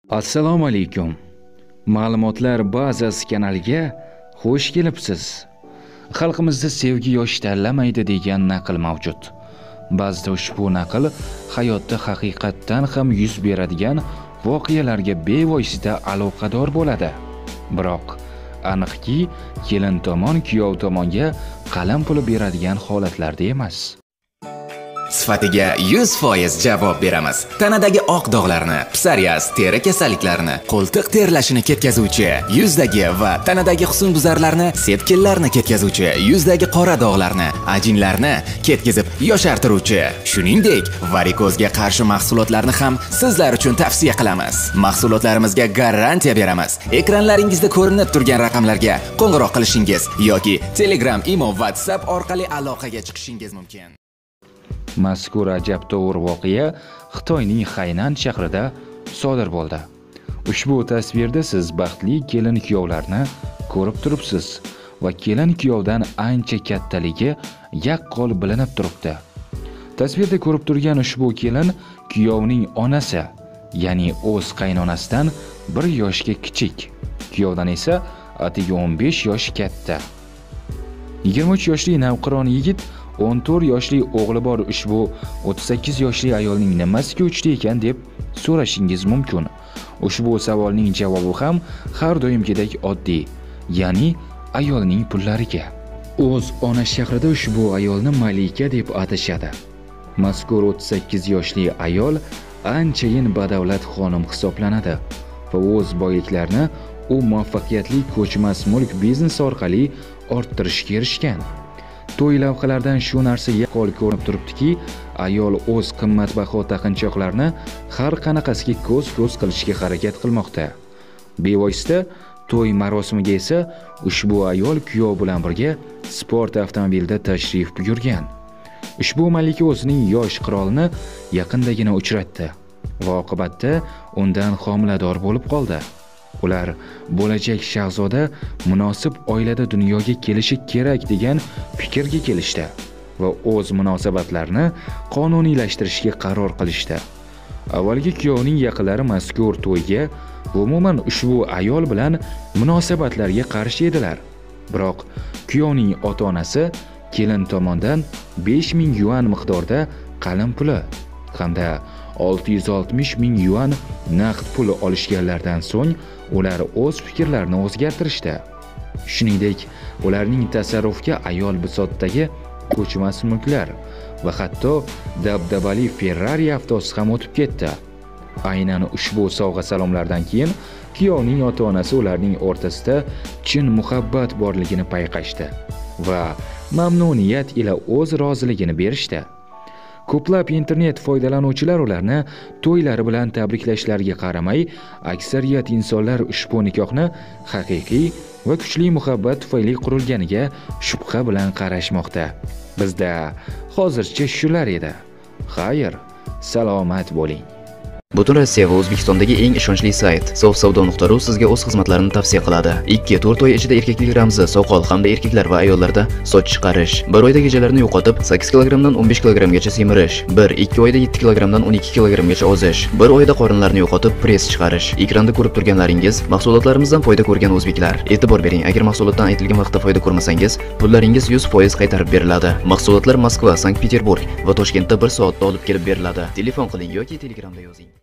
Assalomu alaykum. Ma'lumotlar bazasi kanaliga xush kelibsiz. Xalqimizda sevgi yosh tanlamaydi degan naql mavjud. Ba'zida ushbu naql hayotda haqiqatdan ham yuz beradigan voqealarga bevosita aloqador bo'ladi. Biroq aniqki, kelin tomon kuyov tomonga qalam puli beradigan holatlarda emas. Sifatiga 100% javob beramiz. Tanadagi oq dog'larni, psoriaz, teri kasalliklarini, qo'ltiq terlashini ketkazuvchi, yuzdagi va tanadagi husnbuzarlarni, sepkillarni ketkazuvchi, yuzdagi qora dog'larni, ajinlarni ketkazib yoshartiruvchi, shuningdek, varikozga qarshi mahsulotlarni ham sizlar uchun tavsiya qilamiz. Mahsulotlarimizga garantiya beramiz. Ekranlaringizda ko'rinib turgan raqamlarga qo'ng'iroq qilishingiz yoki Telegram, Imo, WhatsApp orqali aloqaga chiqishingiz mumkin. Mazkur ajabtovur voqea Xitoyning Haynan shahrida sodir bo'ldi. Ushbu tasvirda siz baxtli kelin-kuyovlarni ko'rib turibsiz va kelin-kuyovdan ancha kattaligi yaqqol bilinib turibdi. Tasvirda ko'rib turgan ushbu kelin kuyovning onasi, ya'ni o'z qaynonasidan 1 yoshga kichik, kuyovdan esa atigi 15 yosh katta. 23 yoshli navqiron yigit 14 yoshli o'g'li bor ushbu 38 yoshli ayolning nimasiga uchdi ekan deb so'rashingiz mumkin. Ushbu savolning javobi ham har doimgidek oddiy, ya'ni ayolning pullariga. O'z ona shahrida ushbu ayolni Malika deb atashadi. Mazkur 38 yoshli ayol anchayin badavlat xonim hisoblanadi va o'z boyliklarini u muvaffaqiyatli ko'chmas mulk biznesi orqali orttirishga erishgan. To'y lavhalaridan shu narsa yaqqol ko'rinib turibdiki, ayol o'z qimmatbaho taqinchoqlarni har qanaqasiga ko'z-ko'z qilishga harakat qilmoqda. Bevosita to'y marosimiga esa ushbu ayol kuyov bilan birga sport avtomobilida tashrif buyurgan. Ushbu malika o'zining yosh qirolini yaqindagina uchratdi va oqibatda undan homilador bo'lib qoldi. Ular bo'lajak shahzoda munosib oilada dunyoga kelishi kerak degan fikrga kelishdi va o'z munosabatlarini qonuniylashtirishga qaror qilishdi. Avvalgi kuyovning yaqinlari mazkur to'yga umuman ushbu ayol bilan munosabatlarga qarshi edilar. Biroq kuyovning ota-onasi kelin tomonidan 5000 yuan miqdorda qalam puli hamda 660 ming yuan naqd pul olishganlardan so'ng ular o'z fikrlarini o'zgartirishdi. Shuningdek, ularning tasarrufga ayol bisotdagi ko'chmas mulklar va hatto dabdabali Ferrari avtosi ham o'tib ketdi. Aynan ushbu sovg'a-salomlardan keyin kuyovning ota-onasi ularning o'rtasida chin muhabbat borligini payqashdi va mamnuniyat ila o'z roziligini berishdi. Ko'plab internet foydalanuvchilar ularni to'ylari bilan tabriklashlariga qaramay, aksariyat insonlar ushbu nikohni haqiqiy va kuchli muhabbat tufayli qurilganiga shubha bilan qarashmoqda. Bizda hozircha shular edi. Xayr, salomat bo'ling. Butun Rossiya va O'zbekistondagi eng ishonchli sayt sovsavdo.ru sizga o'z xizmatlarini tavsiya qiladi. 2-4 oy ichida erkaklik ramzi soqol hamda erkaklar va ayollarda soch chiqarish, 1 oyda gijalarini yo'qotib 8 kg dan 15 kg gacha semirish, 1-2 oyda 7 kg dan 12 kg gacha ozish, 1 oyda qorinlarni yo'qotib press chiqarish. Ekranda ko'rib turganlaringiz mahsulotlarimizdan foyda ko'rgan o'zbeklar. E'tibor bering, agar mahsulotdan aytilgan vaqtda foyda ko'rmasangiz, pullaringiz 100% qaytarib beriladi. Mahsulotlar Moskva, Sankt-Peterburg va Toshkentda 1 soatda olib kelib beriladi. Telefon qiling yoki Telegramda yozing.